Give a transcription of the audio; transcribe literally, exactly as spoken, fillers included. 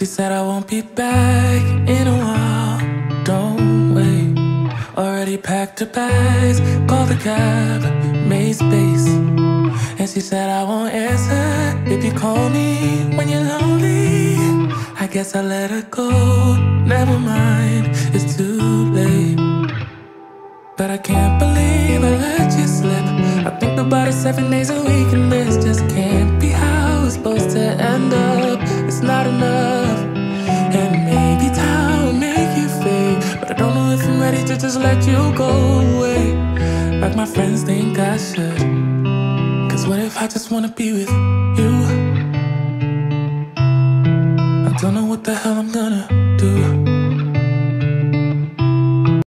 she said I won't be back in a while. Don't wait. Already packed her bags, called a cab, made space. And she said I won't answer if you call me when you're lonely. I guess I let her go. Never mind, it's too late. But I can't believe I let you slip. I think about it seven days a week, and this just can't be how it's supposed to end up. It's not enough. And maybe time will make you fade, but I don't know if I'm ready to just let you go away like my friends think I should. Cause what if I just wanna be with you? I don't know what the hell I'm gonna do.